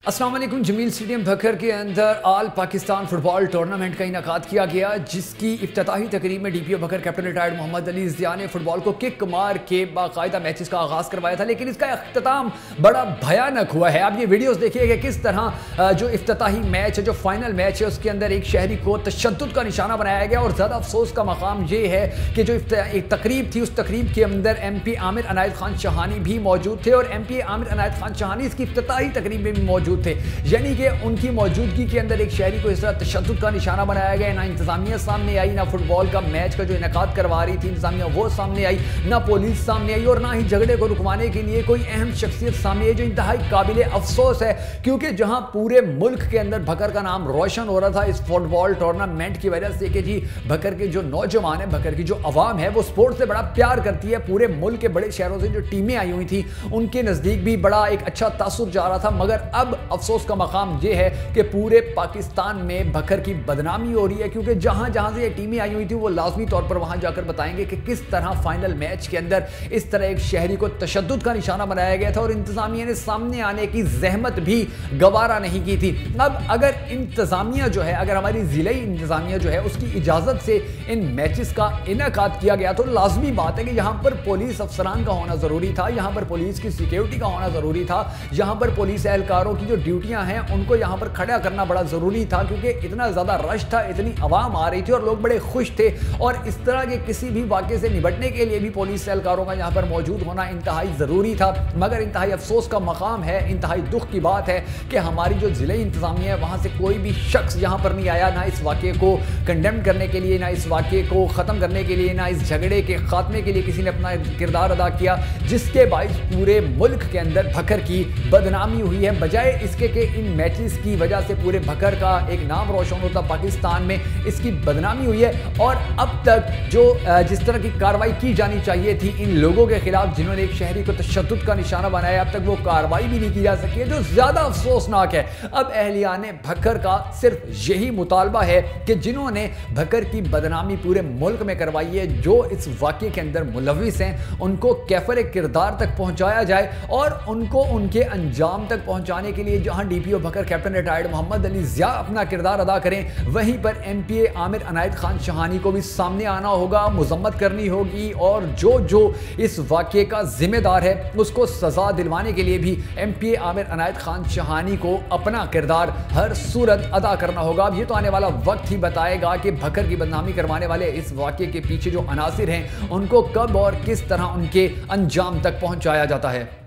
अस्सलाम वालेकुम। जमील स्टेडियम भखर के अंदर आल पाकिस्तान फुटबॉल टूर्नामेंट का इनेकाद किया गया, जिसकी इफ्तिताही तकरीब में DPO Bhakkar captain retired Mohammad Ali Zia ने फुटबॉल को किक मार के बाकायदा मैचेस का आगाज़ करवाया था। लेकिन इसका इख्तिताम बड़ा भयानक हुआ है। आप ये वीडियोस देखिएगा किस तरह जो इफ्तिताही मैच है, जो फाइनल मैच है, उसके अंदर एक शहरी को तशद्दुद का निशाना बनाया गया। और ज़्यादा अफसोस का मकाम ये है कि जो एक तकरीब थी, उस तकरीब के अंदर MP आमिर अनायत खान शहानी भी मौजूद थे और MP आमिर अनायत खान शहानी इसकी इफ्तिताही तकरीब में भी मौजूद थे। यानी कि उनकी मौजूदगी के अंदर एक शहरी को इस तरह तशद्दुद का निशाना बनाया गया। ना इंतजामिया सामने आई, ना फुटबॉल का मैच का जो इनेकाद करवा रही थी इंतजामिया वो सामने आई, ना पुलिस सामने आई और ना ही झगड़े को रुकवाने के लिए कोई अहम शख्सियत सामने आई, जो इंतहाई काबिल अफसोस है। क्योंकि जहां पूरे मुल्क के अंदर भखर का नाम रोशन हो रहा था इस फुटबॉल टूर्नामेंट की वजह से कि जी भखर के जो नौजवान है, भखर की जो अवाम है, वो स्पोर्ट्स से बड़ा प्यार करती है। पूरे मुल्क के बड़े शहरों से जो टीमें आई हुई थी उनके नज़दीक भी बड़ा एक अच्छा तासुर जा रहा था। मगर अब अफसोस का मकाम यह है कि पूरे पाकिस्तान में भखर की बदनामी हो रही है। क्योंकि जहां जहां से ये टीमें आई हुई थी वो लाजमी तौर पर वहां जाकर बताएंगे कि किस तरह फाइनल मैच के अंदर इस तरह एक शहरी को तशद्दुद का निशाना बनाया गया था और इंतजामिया ने सामने आने की जहमत भी गवारा नहीं की थी। अब अगर इंतजामिया जो है, अगर हमारी जिले इंतजामिया जो है उसकी इजाजत से इन मैचेस का इनेकाद किया गया तो लाजमी बात है कि यहां पर पुलिस अफसरान का होना जरूरी था, यहां पर पुलिस की सिक्योरिटी का होना जरूरी था, यहां पर पुलिस एहलकारों की जो ड्यूटियां हैं उनको यहां पर खड़ा करना बड़ा जरूरी था। क्योंकि इतना ज्यादा रश था, इतनी आवाम आ रही थी और लोग बड़े खुश थे। और इस तरह के किसी भी वाक़े से निपटने के लिए भी पुलिस एहलकारों का यहां पर मौजूद होना इंतहाई जरूरी था। मगर इंतहाई अफसोस का मकाम है, इंतहाई दुख की बात है कि हमारी जो जिले इंतजामिया है वहां से कोई भी शख्स यहां पर नहीं आया, ना इस वाक़े को कंडेम करने के लिए, ना इस वाक़े को ख़त्म करने के लिए, ना इस झगड़े के खात्मे के लिए किसी ने अपना किरदार अदा किया, जिसके बाइस पूरे मुल्क के अंदर भखर की बदनामी हुई है। बजाय इसके कि इन मैचेस की वजह से पूरे भखर का एक नाम रोशन होता, पाकिस्तान में इसकी बदनामी हुई है। और अब तक जो जिस तरह की कार्रवाई की जानी चाहिए थी इन लोगों के खिलाफ जिन्होंने एक शहरी को तशद्दुद का निशाना बनाया, अब तक वो कार्रवाई भी नहीं की जा सकी है, जो ज्यादा अफसोसनाक है। अब अहलियाने भखर का सिर्फ यही मुतालबा है कि जिन्होंने भखर की बदनामी पूरे मुल्क में करवाई है, जो इस वाक़े के अंदर मुलविस हैं, उनको कैफर किरदार तक पहुंचाया जाए और उनको उनके अंजाम तक पहुंचाने के लिए जहां DPO Bhakkar captain retired Mohammad Ali Zia अपना किरदार अदा करें, वहीं पर MP आमिर अनायत खान शहानी को भी सामने आना होगा, मुजम्मत करनी होगी और जो जो इस वाक़े का जिम्मेदार है उसको सज़ा दिलवाने के लिए भी MP आमिर अनायत खान शहानी को अपना किरदार हर सूरत अदा करना होगा। अब ये तो आने वाला वक्त ही बताएगा कि भखर की बदनामी करवाने वाले इस वाक़े के पीछे जो अनासिर हैं उनको कब और किस तरह उनके अंजाम तक पहुँचाया जाता है।